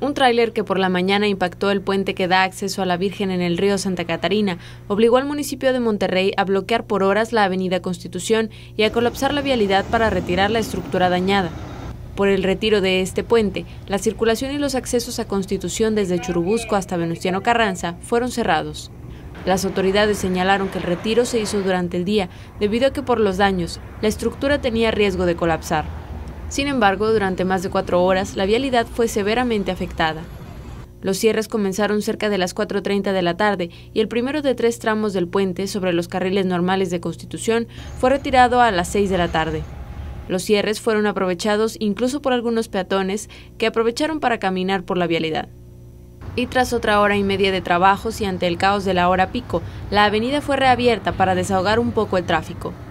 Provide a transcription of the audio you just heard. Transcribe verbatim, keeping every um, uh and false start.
Un tráiler que por la mañana impactó el puente que da acceso a la Virgen en el río Santa Catarina obligó al municipio de Monterrey a bloquear por horas la avenida Constitución y a colapsar la vialidad para retirar la estructura dañada. Por el retiro de este puente, la circulación y los accesos a Constitución desde Churubusco hasta Venustiano Carranza fueron cerrados. Las autoridades señalaron que el retiro se hizo durante el día debido a que por los daños, la estructura tenía riesgo de colapsar. Sin embargo, durante más de cuatro horas, la vialidad fue severamente afectada. Los cierres comenzaron cerca de las cuatro treinta de la tarde y el primero de tres tramos del puente sobre los carriles normales de Constitución fue retirado a las seis de la tarde. Los cierres fueron aprovechados incluso por algunos peatones que aprovecharon para caminar por la vialidad. Y tras otra hora y media de trabajos y ante el caos de la hora pico, la avenida fue reabierta para desahogar un poco el tráfico.